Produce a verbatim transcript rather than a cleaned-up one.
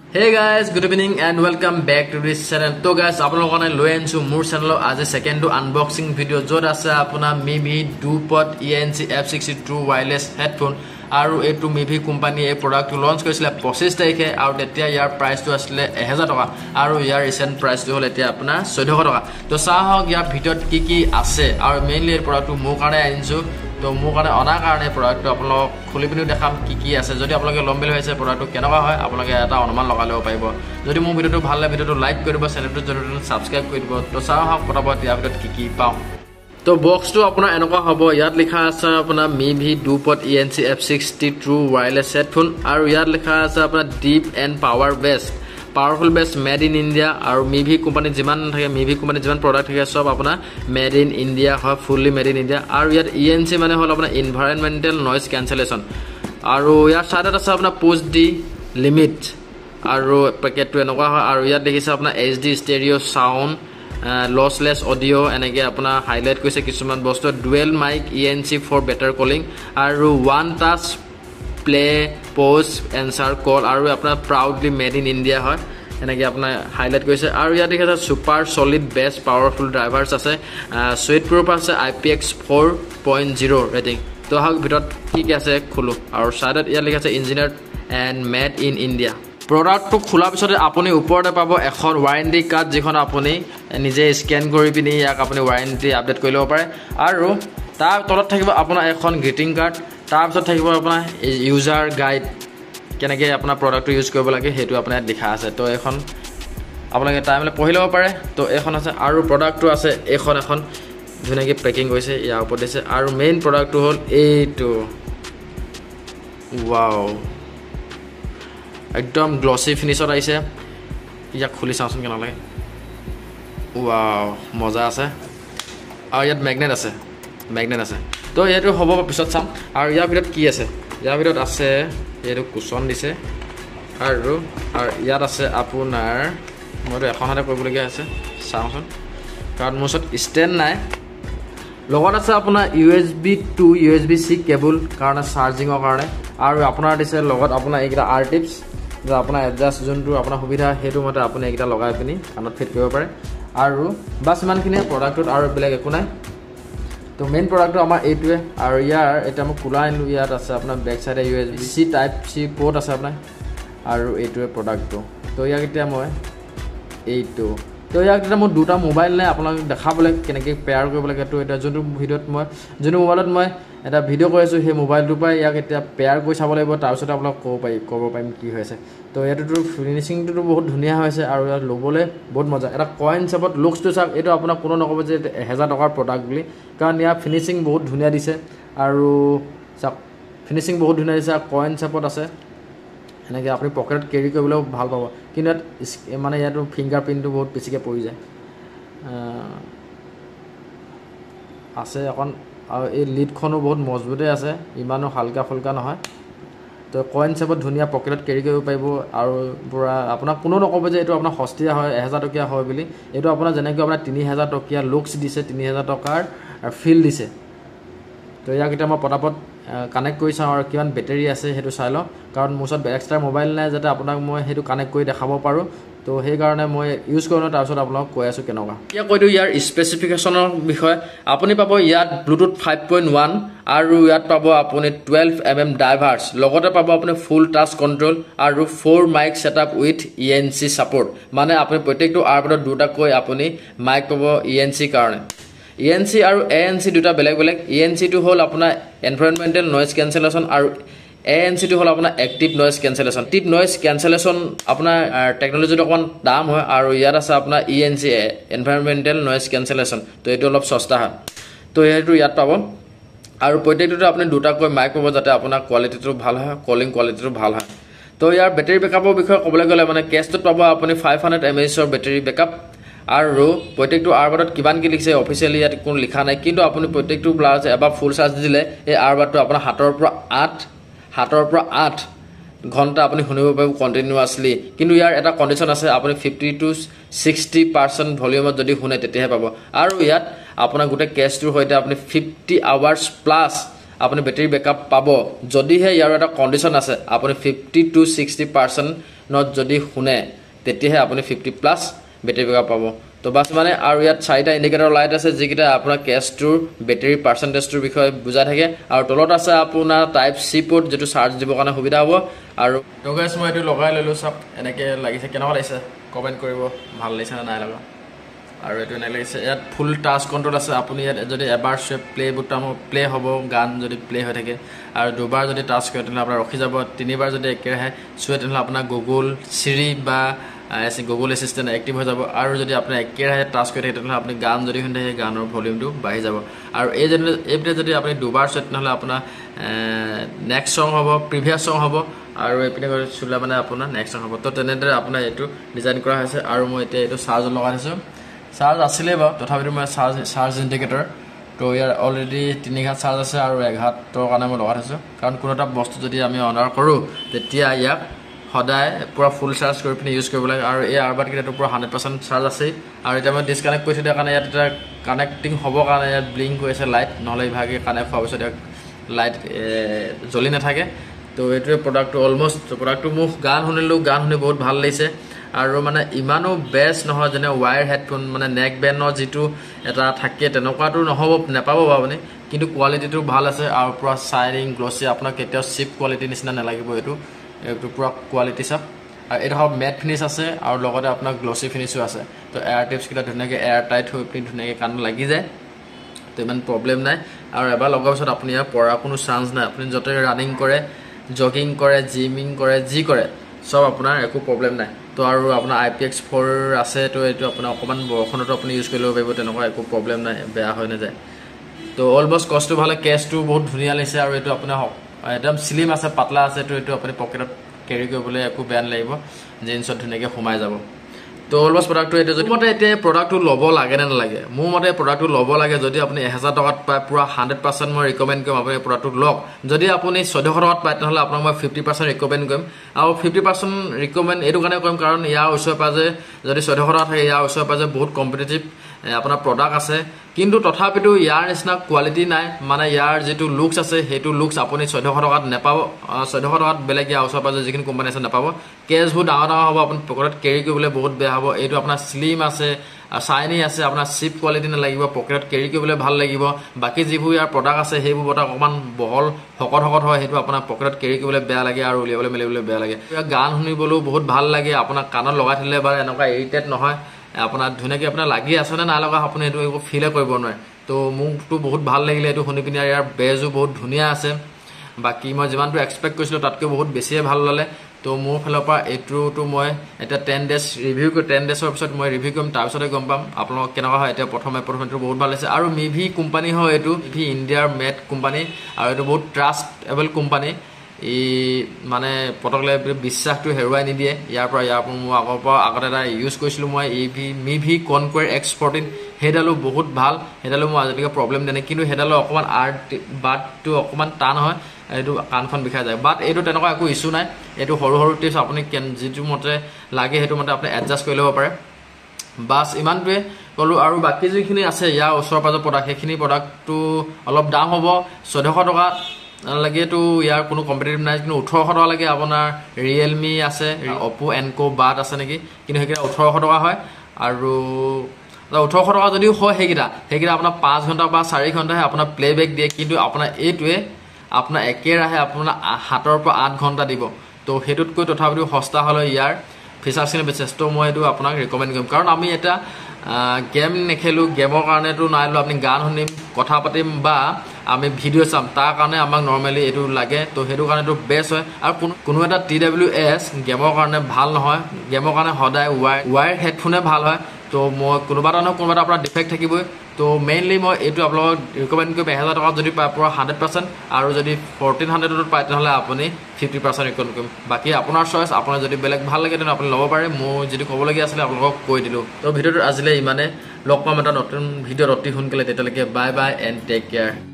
Hey guys, good evening and welcome back to this channel. So guys, আপোনালোকৰ কাৰণে লৈ আনিছো মোৰ চেনেলৰ আজি সেকেন্ড আনবক্সিং ভিডিও যত আছে আপোনাৰ mivi duopod E N C F sixty true wireless headphone আৰু এটো mivi কোম্পানী এই প্ৰডাক্টটো লঞ্চ কৰিছিল পঁচিছ তাৰিখে আৰু তেতিয়া ইয়াৰ প্ৰাইচটো আছিল এক হাজাৰ টকা আৰু ইয়াৰ ৰিসেন্ট প্ৰাইচটো হ'ল এতিয়া আপোনাৰ চৈধ্যশ টকা। তো চাহক ইয়াৰ ভিতৰত কি কি আছে আৰু মেইনলি এই প্ৰডাক্টটো মোৰ কাৰণে আনিছো। তো মোৰ কাৰণে অনা কাৰণে প্ৰডাক্টটো আপোনালোক খুলি পিনি দেখাম কি কি আছে। যদি আপোনালোকে লম বুলি হৈছে প্ৰডাক্টটো কেনেকুৱা হয় আপোনালোকে এটা অনুমান লগাই ল'ব পাৰিব। যদি মোৰ ভিডিওটো ভাল লাগে ভিডিওটো লাইক কৰিব, চেনেলটো জৰুৰী সাবস্ক্ৰাইব কৰি দিব। তো চাহক পটাপট ইয়াৰ ভিতৰত কি কি পাওঁ। তো বক্সটো আপোনাৰ এনেকুৱা হ'ব। ইয়াত লিখা আছে আপোনাৰ mivi duopod E N C F sixty true wireless headphone আৰু ইয়াত লিখা আছে আপোনাৰ deep and power best powerful best made in India আৰু mivi কোম্পানী যিমান থাকে mivi কোম্পানী যিমান প্ৰডাক্ট থাকে সব আপোনাৰ made in India হয়, fully made in India। আৰু ইয়াত E N C মানে হ'ল আপোনাৰ environmental noise cancellation আৰু ইয়াৰ সাইডত আছে আপোনাৰ push the limit আৰু পেকেটটো এনেকুৱা হয়। আৰু ইয়াত দেখিছে আপোনাৰ H D stereo sound lossless audio এনেকৈ আপোনাৰ হাইলাইট কৰিছে কিছুমান বস্তু। dual mic E N C for better calling আৰু one touch play pause answer call আৰু আপোনাৰ proudly made in India হয় এনেকৈ আপোনাৰ হাইলাইট কৰিছে। আৰু ইয়াত দেখিছে super solid best powerful drivers আছে, sweet proof আছে, I P X four point zero rating. তো হাক ভিতৰত কি কি আছে খুলো আৰু সাইডত ইয়াত লিখা আছে engineered and made in India। প্ৰডাক্টটো খোলাৰ পিছতে আপুনি ওপৰতে পাব এখন ৱাৰেণ্টি কাৰ্ড যিখন আপুনি নিজে স্কেন কৰি পিনি ইয়াক আপুনি ৱাৰেণ্টি আপডেট কৰি ল'ব পাৰে। আৰু তাৰ তলত থাকিব আপোনাৰ এখন গ্ৰিটিং কাৰ্ড, তাৰপিছত থাকিব আপোনাৰ ইউজাৰ গাইড কেনেকৈ আপোনাৰ প্ৰডাক্টটো ইউজ কৰিব লাগে সেইটো আপোনাৰ ইয়াত লিখা আছে। তো এখন আপোনালোকে টাইমলৈ পঢ়ি ল'ব পাৰে। তো এইখন আছে আৰু প্ৰডাক্টটো আছে এইখন এখন ধুনীয়াকৈ পেকিং কৰিছে ইয়াৰ ওপৰত দিছে। আৰু মেইন প্ৰডাক্টটো হ'ল এইটো, ৱাও একদম গ্লসি ফিনিশত আহিছে। ইয়াক খুলি চাওঁচোন কেনে লাগে, ৱাও মজা আছে। আৰু ইয়াত মেগনেট আছে মেগনেট আছে তো এইটো হ'ব পিছত চাম। আৰু ইয়াৰ ভিতৰত কি আছে, ইয়াৰ ভিতৰত আছে এইটো কুচন দিছে আৰু আৰু ইয়াত আছে আপোনাৰ মইতো এখন হাতে কৰিবলগীয়া আছে চাওঁচোন কাৰণ মোৰ ওচৰত ষ্টেণ্ড নাই। লগত আছে আপোনাৰ U S B to U S B C cable কাৰণে চাৰ্জিঙৰ কাৰণে। আৰু আপোনাৰ দিছে লগত আপোনাৰ এইকেইটা আৰ টিপছ যে আপোনাৰ এডজাষ্ট যোনটো আপোনাৰ সুবিধা সেইটো মতে আপুনি এইকেইটা লগাই পিনি কাণত ফিট কৰিব পাৰে। আৰু বাছ ইমানখিনিয়ে প্ৰডাক্টটোত আৰু বেলেগ একো নাই। তো মেইন প্ৰডাক্টটো আমাৰ এইটোৱে। আৰু ইয়াৰ এতিয়া মই খোলা আনিলোঁ। ইয়াত আছে আপোনাৰ বেক চাইডে U S B C type C port আছে আপোনাৰ আৰু এইটোৱে প্ৰডাক্টটো। তো ইয়াক এতিয়া মই এইটো তো ইয়াক এতিয়া মোৰ দুটা মোবাইল নাই আপোনালোকক দেখাবলৈ কেনেকৈ পেয়াৰ কৰিব লাগে। তো এতিয়া যোনটো ভিডিঅ'ত মই যোনটো মোবাইলত মই এটা ভিডিঅ' কৰি আছোঁ সেই মোবাইলটোৰ পৰাই ইয়াক এতিয়া পেয়াৰ কৰি চাব লাগিব, তাৰপিছতে আপোনাক ক'ব পাৰি ক'ব পাৰিম কি হৈছে। তো ইয়াতোতো ফিনিচিংটোতো বহুত ধুনীয়া হৈছে আৰু ইয়াত ল'বলৈ বহুত মজা। এটা কইন হিচাপত লুকছটো চাওক, এইটো আপোনাক কোনো নক'ব যে এহেজাৰ টকাৰ প্ৰডাক্ট বুলি, কাৰণ ইয়াৰ ফিনিচিং বহুত ধুনীয়া দিছে আৰু চাওক ফিনিচিং বহুত ধুনীয়া দিছে আৰু কইন হিচাপত আছে এনেকৈ আপুনি পকেটত কেৰি কৰিবলৈও ভাল পাব। কিন্তু ইয়াত মানে ইয়াতো ফিংগাৰ প্ৰিণ্টটো বহুত বেছিকৈ পৰি যায় আছে অকণ। আৰু এই লিডখনো বহুত মজবুতেই আছে, ইমানো হালকা ফুলকা নহয়। তো কইন হিচাপত ধুনীয়া পকেটত কেৰি কৰিব পাৰিব আৰু পূৰা আপোনাক কোনো নক'ব যে এইটো আপোনাৰ সস্তীয়া হয় এহেজাৰ টকীয়া হয় বুলি। এইটো আপোনাৰ যেনেকৈ আপোনাৰ তিনি হাজাৰ টকীয়া লুকছ দিছে, তিনি হাজাৰ টকাৰ ফিল দিছে। তো ইয়াক এতিয়া মই পটাপট কানেক্ট কৰি চাওঁ আৰু কিমান বেটেৰী আছে সেইটো চাই লওঁ, কাৰণ মোৰ ওচৰত এক্সট্ৰা মোবাইল নাই যাতে আপোনাক মই সেইটো কানেক্ট কৰি দেখাব পাৰোঁ। তো সেইকাৰণে মই ইউজ কৰোঁ, তাৰপিছত আপোনালোকক কৈ আছোঁ কেনেকুৱা। এতিয়া কৈ দিওঁ ইয়াৰ স্পেচিফিকেশ্যনৰ বিষয়ে। আপুনি পাব ইয়াত ব্লুটুথ ফাইভ পইণ্ট ওৱান আৰু ইয়াত পাব আপুনি টুৱেল্ভ এম এম ডাইভাৰ্ছ, লগতে পাব আপুনি ফুল টাচ কণ্ট্ৰল আৰু four mic setup with E N C support. মানে আপুনি প্ৰত্যেকটো আৰবাৰত দুটাকৈ আপুনি মাইক পাব ই এন চি কাৰণে। ই এন চি আৰু এ এন চি দুটা বেলেগ বেলেগ। ই এন চিটো হ'ল আপোনাৰ এনভাইৰনমেণ্টেল নইজ কেঞ্চেলেশ্যন আৰু এ এন চিটো হ'ল আপোনাৰ active noise cancellation. Active noise cancellation আপোনাৰ টেকন'লজিটো অকণমান দাম হয় আৰু ইয়াত আছে আপোনাৰ E N C environmental noise cancellation. তো এইটো অলপ সস্তা হয়। তো সেইটো ইয়াত পাব আৰু প্ৰত্যেকটোতে আপুনি দুটাকৈ মাইক পাব যাতে আপোনাৰ কোৱালিটিটো ভাল হয়, কলিং কোৱালিটিটো ভাল হয়। তো ইয়াৰ বেটেৰী বেকআপৰ বিষয়ে ক'বলৈ গ'লে মানে কেছটোত পাব আপুনি ফাইভ হাণ্ড্ৰেড এম এইচৰ বেটেৰী বেকআপ। আৰু প্ৰত্যেকটো আৰবাৰত কিমান কি লিখিছে অফিচিয়েলি ইয়াত কোনো লিখা নাই, কিন্তু আপুনি প্ৰত্যেকটো ব্লাউজ এবাৰ ফুল চাৰ্জ দিলে এই আৰবাৰটো আপোনাৰ হাতৰ পৰা আঠ হাতৰ পৰা আঠ ঘণ্টা আপুনি শুনিব পাৰিব কণ্টিনিউৱাছলি। কিন্তু ইয়াৰ এটা কণ্ডিশ্যন আছে, আপুনি ফিফটি টু ছিক্সটি পাৰ্চেণ্ট ভলিউমত যদি শুনে তেতিয়াহে পাব। আৰু ইয়াত আপোনাৰ গোটেই কেছটোৰ সৈতে আপুনি ফিফটি আৱাৰ্ছ প্লাছ আপুনি বেটাৰী বেকআপ পাব যদিহে ইয়াৰ এটা কণ্ডিশ্যন আছে আপুনি fifty to sixty percent নত যদি শুনে তেতিয়াহে আপুনি fifty প্লাছ বেটাৰী বেকআপ পাব তো বাস মানে আৰু ইয়াত চাৰিটা ইন্ডিকেটৰ লাইট আছে যিকিটা আপোনাৰ কেছটোৰ বেটাৰী পাৰ্চেন্টেজটোৰ বিষয়ে বুজাই থাকে আৰু তলত আছে আপোনাৰ টাইপ সি পোৰ্ট যেটো চাৰ্জ দিব কাৰণে সুবিধা হ'ব আৰু তো গাইস মই এটো লগাই ললো সব এনেকে লাগিছে কেনেকুৱা লাগিছে কমেন্ট কৰিব ভাল লাগিছে না নাই লগা আৰু এটো এনে লাগিছে ইয়াত ফুল টাচ কন্ট্ৰোল আছে আপুনি ইয়াত যদি এবাৰ স্বেপ প্লে বুটাম প্লে হ'ব গান যদি প্লে হৈ থাকে আৰু দুবাৰ যদি টাচ কৰে তেনে আপোনাৰ ৰখি যাব তিনিবাৰ যদি একেৰাহে চুৱে তেনে আপোনাৰ গুগল সিৰি বা এসি গুগল এসিস্টেন্ট এক্টিভ হৈ যাব আৰু যদি আপুনি একেৰাহে টাচ কৰি থাকে তেনে আপুনি গান যদি শুনে সেই গানৰ ভলিউমটো বাঢ়ি যাব আৰু এই যদি এপটো যদি আপুনি দুবাৰ চুৱে তেনে আপোনাৰ নেক্সট সং হ'ব প্ৰিভিয়াছ সং হ'ব আৰু এপিনে কৰি চুলা মানে আপোনাৰ নেক্সট সং হ'ব তো তেনেদৰে আপোনাৰ এটো ডিজাইন কৰা হৈছে আৰু মই এতিয়া এটো চাৰ্জ লগাই দিছো চাৰ্জ আছিলে বা তথাপিতো মই চাৰ্জ চাৰ্জ ইন্ডিকেটৰ তো ইয়াৰ অলৰেডি তিনি ঘাট চাৰ্জ আছে আৰু এক ঘাটৰ কাৰণে মই লগাই দিছো কাৰণ কোনো এটা বস্তু যদি আমি অনাৰ কৰো তেতিয়া ইয়াক সদায় পুৰা ফুল চাৰ্জ কৰি পিনে ইউজ কৰিব লাগে আৰু এই আৰবাট কিটাটো পুৰা one hundred percent চাৰ্জ আছে আৰু এটা মই ডিসকানেক্ট কৰিছো তাৰ কাৰণে ইয়াত এটা কানেক্টিং হ'ব কাৰণে ইয়াত ব্লিংক হৈ আছে লাইট নহলে ইভাগে কানেক্ট হোৱাৰ পিছত লাইট জ্বলি নাথাকে তো এইটোৱে প্ৰডাক্টটো অলমোস্ট প্ৰডাক্টটো মোক গান শুনিলো গান শুনি বহুত ভাল লাগিছে আৰু মানে ইমানো বেষ্ট নহয় যেনে ওয়্যাৰ হেডফোন মানে নেক বেণ্ডৰ যেটো এটা থাকে তেনেকুৱাটো নহব নেপাব আপুনি কিন্তু কোৱালিটিটো ভাল আছে আৰু পুৰা শাইনিং গ্লসি আপোনাক কেতিয়াও চিপ কোৱালিটি নিচিনা নালাগিব এটো এটো পুৰা কোৱালিটি সব আৰু এটা মেট ফিনিশ আছে আৰু লগতে আপোনাৰ গ্লসি ফিনিশো আছে তো এয়াৰ টিপস কিটা ধুনীয়াকে এয়াৰ টাইট হৈ পিন ধুনীয়াকে কাণ লাগি যায় তো ইমান প্ৰবলেম নাই আৰু এবাৰ লগাৰ পিছত আপুনি ইয়াৰ পৰা কোনো চান্স নাই আপুনি যতে ৰানিং কৰে জগিং কৰে জিমিং কৰে জি কৰে সব আপোনাৰ একো প্ৰবলেম নাই তো আৰু আপোনাৰ I P X four আছে তো এটো আপোনাৰ অকমান বৰখনটো আপুনি ইউজ কৰিব পাৰিব তেনেকুৱা একো প্ৰবলেম নাই বেয়া হৈ নাযায় তো অলমোস্ট কষ্ট ভালে কেছটো বহুত ধুনীয়া লাগিছে আৰু এটো আপোনাৰ একদম স্লিম আছে পাতলা আছে তো এটো আপুনি পকেটত কেৰি কৰিবলৈ একো বেয়া লাগিব জিন্সত ধুনীয়াকে সোমাই যাব তো অলমোস্ট প্ৰডাক্টটো এটো যদি মতে এতে প্ৰডাক্টটো লব লাগে না নালাগে মোৰ মতে প্ৰডাক্টটো লব লাগে যদি আপুনি one thousand টকাত পায় পুৰা one hundred percent মই ৰিকমেন্ড কৰিম আপুনি প্ৰডাক্টটো লওক যদি আপুনি চৈধ্যশ টকাত পায় তেনহলে আপোনাক মই fifty percent ৰিকমেন্ড কৰিম আৰু fifty percent ৰিকমেন্ড এটো কাৰণে কৰিম কাৰণ ইয়াৰ ওচৰে পাজে যদি চৈধ্যশ টকা থাকে ইয়াৰ ওচৰে পাজে বহুত কম্পিটিটিভ আপোনাৰ প্ৰডাক্ট আছে কিন্তু তথাপিতো ইয়াৰ নিচিনা কোৱালিটি নাই মানে ইয়াৰ যেটো লুকস আছে হেতু লুকস আপুনি চৈধ্যশ টকাত নেপাব চৈধ্যশ টকাত বেলেগ ইয়াৰ ওচৰে পাজে যিখিনি কোম্পানী আছে নেপাব কেছবোৰ ডাঙৰ ডাঙৰ হ'ব আপুনি পকেটত কেৰি কৰিবলৈ বহুত বেয়া হ'ব এটো আপোনাৰ স্লিম আছে শাইনি আছে আপোনাৰ চিপ কোৱালিটি না লাগিব পকেটত কেৰি কৰিবলৈ ভাল লাগিব বাকি যিবোৰ ইয়াৰ প্ৰডাক্ট আছে হেবোৰ বটা অকমান বহল হকত হকত হয় হেতু আপোনাৰ পকেটত কেৰি কৰিবলৈ বেয়া লাগে আৰু উলিয়াবলৈ মেলিবলৈ বেয়া লাগে গান শুনিবলৈও বহুত ভাল লাগে আপোনাৰ কাণত লগাই থলে বা এনেকুৱা ইৰিটেট নহয় আপোনাৰ ধুনীয়াকে আপোনাৰ লাগি আছে না লগা আপুনি এটো একো ফিল কৰিব নোৱাৰে তো মুখটো বহুত ভাল লাগিলে এটো শুনি পিনে ইয়াৰ বেজও বহুত ধুনীয়া আছে বাকি মই যিমানটো এক্সপেক্ট কৰিছিলো তাতকৈ বহুত বেছিয়ে ভাল ললে তো মোৰ ফালৰ পৰা এটোটো মই এটা ten ডেজ ৰিভিউ কৰি ten ডেজৰ পিছত মই ৰিভিউ কৰিম তাৰ পিছতে গম পাম আপোনালোক কেনেকুৱা হয় এটা প্ৰথমে প্ৰথমটো বহুত ভাল আছে আৰু মিভি কোম্পানী হয় এটো মিভি ইণ্ডিয়াৰ মেট কোম্পানী আৰু এটো বহুত ট্ৰাস্টেবল কোম্পানী ই মানে পটকলে বিশ্বাসটো হেৰুৱাই নিদিয়ে ইয়াৰ পৰা ইয়াৰ পৰা মই আগৰ পৰা আগতে এটা ইউজ কৰিছিলো মই ইভি মিভি কনকুৱেৰ X fourteen হেডালো বহুত ভাল হেডালো মই আজিলৈকে প্ৰবলেম দেনে কিন্তু হেডালো অকমান আৰ্ট বাটটো অকমান টান হয় এটো কানখন বিখাই যায় বাট এটো তেনেকুৱা একো ইস্যু নাই এটো সৰু সৰু টিপস আপুনি যেটো মতে লাগে হেতু মতে আপুনি এডজাস্ট কৰি ল'ব পাৰে বাস ইমানটোৱে কলো আৰু বাকি যিখিনি আছে ইয়াৰ ওচৰ পাজৰ প্ৰডাক্ট সেইখিনি প্ৰডাক্টটো অলপ দাম হ'ব চৈধ্যশ টকা লাগে তো ইয়াৰ কোনো কম্পিটিটিভ নাই কিন্তু ওঠৰশ টকা লাগে আপোনাৰ Realme আছে Oppo Enco বাট আছে নেকি কিন্তু হেকিটা ওঠৰশ টকা হয় আৰু ওঠৰশ টকা যদি হয় হেকিটা হেকিটা আপোনাৰ পাঁচ ঘণ্টা বা চাৰি ঘণ্টাহে আপোনাৰ প্লেবেক দিয়ে কিন্তু আপোনাৰ এইটোৱে আপোনাৰ একেৰাহে আপোনাৰ হাতৰ পৰা আঠ ঘণ্টা দিব তো হেতুতকৈ তথাপিও সস্তা হলে ইয়াৰ ফিচাৰখিনি বেচেsto মই এটো আপোনাক ৰিকমেন্ড কৰিম কাৰণ আমি এটা গেম নেখেলো গেমৰ কাৰণেটো নাইলো আপুনি গান শুনিম কথা পাতিম বা আমি ভিডিও চাম তাৰ কাৰণে আমাক নৰমালি এটো লাগে তো হেতু কাৰণেটো বেষ্ট হয় আৰু কোনো এটা T W S গেমৰ কাৰণে ভাল নহয় গেমৰ কাৰণে সদায় ওয়্যাৰ হেডফোনে ভাল হয় তো মই কোনোবাটা ন কোনোবাটা আপোনাৰ ডিফেক্ট থাকিবই তো মেইনলি মই এটো আপোনাক ৰিকমেন্ড কৰিম one thousand টকা যদি পায় পুৰা one hundred percent আৰু যদি fourteen hundred ত পায় তেনহলে আপুনি fifty percent ৰিকমেন্ড কৰিম বাকি আপোনাৰ চয়েস আপোনাৰ যদি বেলেগ ভাল লাগে তেনে আপুনি ল'ব পাৰে মই যদি ক'ব লাগি আছিল আপোনাক কৈ দিলো তো ভিডিওটো আজিলে ইমানে লগ পাম এটা নতুন ভিডিও অতি সোনকালে তেতিয়ালৈকে bye bye and take care